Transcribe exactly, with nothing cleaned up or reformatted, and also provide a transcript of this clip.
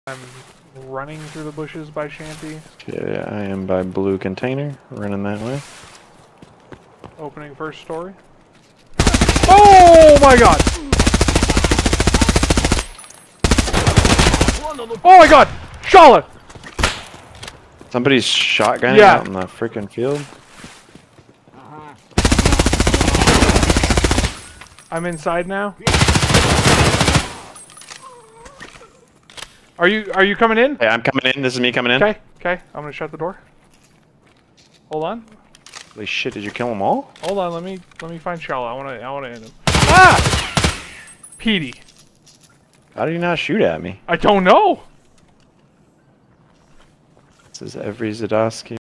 I'm running through the bushes by Shanty. Yeah, I am by blue container, running that way. Opening first story. Oh my god! Oh my god! Shala! Somebody's shotgunning Yeah. out in the freaking field. I'm inside now. Are you are you coming in? Hey, I'm coming in. This is me coming in. Okay, okay. I'm gonna shut the door. Hold on. Holy shit! Did you kill them all? Hold on. Let me let me find Shala. I wanna I wanna end him. Ah! Petey. How did you not shoot at me? I don't know. This is every Zadowski.